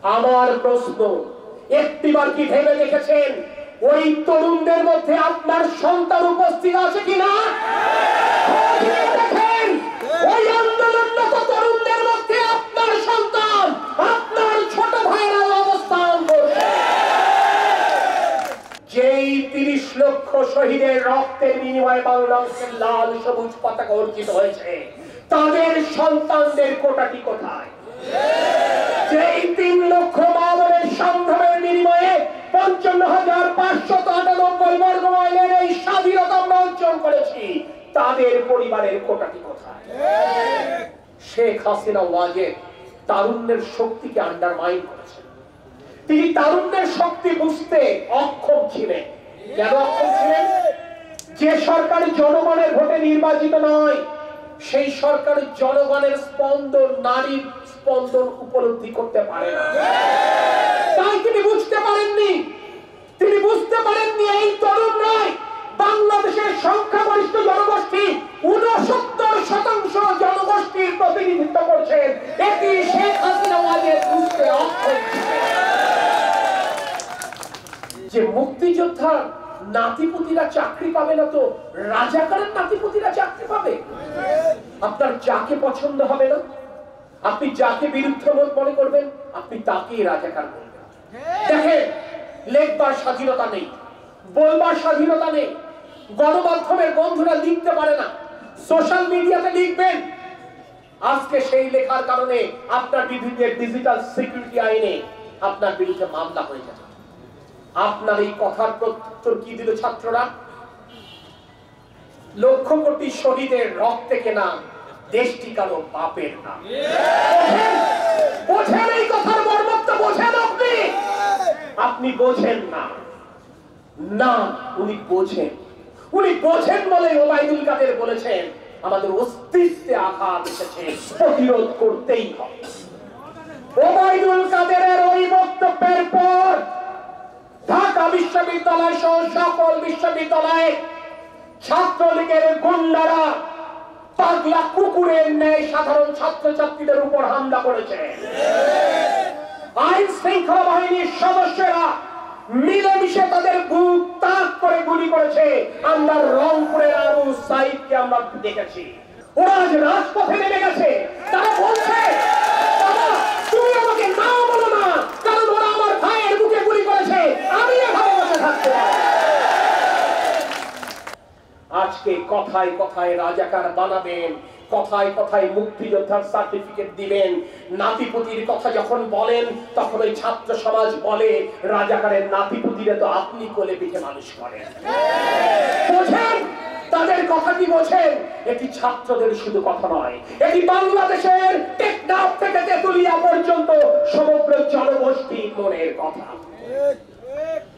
আমার প্রশ্ন, একটিবার কি ভেবে দেখেছেন ওই তরুণদের মধ্যে আপনার সন্তান উপস্থিত আছে কিনা? দেখেন, ওই আন্দোলনরত তরুণদের মধ্যে আপনার সন্তান, আপনার ছোট ভাইয়েরা অবস্থান করছে। যেই ৩০ লক্ষ শহীদের রক্তের বিনিময়ে বাংলাদেশের লাল সবুজ পতাকা অর্জিত হয়েছে, তাদের সন্তানদের কোটাটি কোথায়? যেই ৩ লক্ষ মা-বোনের সংগ্রামের বিনিময়ে ৫৫,৫৯৮ বর্গ মাইলের এই স্বাধীনতা আমরা অর্জন করেছি, তাদের পরিবারের কোটাটি কোথায়? শেখ হাসিনা ওয়াজেদ তারুণ্যের শক্তিকে আন্ডারমাইন করেছেন। তিনি তারুণ্যের শক্তি বুঝতে অক্ষম ছিলেন। কেন অক্ষম ছিলেন? যে সরকার জনগণের ভোটে নির্বাচিত নয়, সেই সরকার জনগণের স্পন্দন, নারীর স্পন্দন উপলব্ধি করতে পারে না। তাই তিনি বুঝতে পারেননি। তিনি বুঝতে পারেননি এই তরুণরাই বাংলাদেশের সংখ্যাগরিষ্ঠ জনগোষ্ঠী ৬৯% জনগোষ্ঠীর প্রতিনিধিত্ব করছেন। এটি শেখ হাসিনা ওয়াজেদ বুঝতে অক্ষম ছিলেন। যে মুক্তিযোদ্ধার নাতিপুতিরা চাকরি পাবে না, তো রাজাকারের নাতিপুতিরা চাকরি পাবে? আপনার যাকে পছন্দ হবে না, আপনি যাকে বিরুদ্ধ মত মনে করবেন, আপনি তাকেই রাজাকার বলবেন। দেখেন, লেখবার স্বাধীনতা নেই, বলবার স্বাধীনতা নেই, গণমাধ্যমের বন্ধুরা লিখতে পারে না, সোশ্যাল মিডিয়াতে লিখবেন। আজকে সেই লেখার কারণে আপনার বিরুদ্ধে ডিজিটাল সিকিউরিটি আইনে আপনার বিরুদ্ধে মামলা হয়ে যাবে। আপনার এই কথার প্রত্যুত্তর কি দিল ছাত্ররা? লক্ষ কোটি শহীদের রক্তে কেনা দেশটি কারো বাপের না। বোঝেন এই কথার মর্মত্ব? বোঝেন আপনি? আপনি বোঝেন না। না, উনি বোঝেন। উনি বোঝেন বলে ওবায়দুল কাদের বলেছেন, আমাদের অস্তিত্বে আঘাত এসেছে, প্রতিরোধ করতেই হবে। ওবায়দুল কাদেরের ওই বক্তব্যের পর ঢাকা বিশ্ববিদ্যালয় সহ সকল বিশ্ববিদ্যালয়ে ছাত্রলীগের গুন্ডারা পাগলা কুকুরের ন্যায় সাধারণ ছাত্রছাত্রীদের উপর হামলা করেছে। আইন শৃঙ্খলা বাহিনীর সদস্যরা মিলেমিশে তাদের বুক তাক করে গুলি করেছে। আমরা রংপুরের আবু সাইদকে আমরা দেখেছি। ওরা আজ রাজপথে নেমে গেছে। তারা বলছে, তুমি আমাকে না বলো না, কারণ ওরা আমার ভাইয়ের বুকে গুলি করেছে, আমি এভাবে বসে থাকতে পারি। আজকে কথায় কথায় রাজাকার বানাবেন, কথায় কথায় মুক্তিযোদ্ধার সার্টিফিকেট দিবেন। নাতিপুতির কথা যখন বলেন, তখন ওই ছাত্র সমাজ বলে, রাজাকারের নাতিপুতিরা তো আপনি কোলে পিঠে মানুষ করেন। বোঝেন তাদের কথা কি? বোঝেন এটি ছাত্রদের শুধু কথা নয়, এটি বাংলাদেশের টেকনাফ থেকে তেতুলিয়া পর্যন্ত সমগ্র জনগোষ্ঠীর মনের কথা।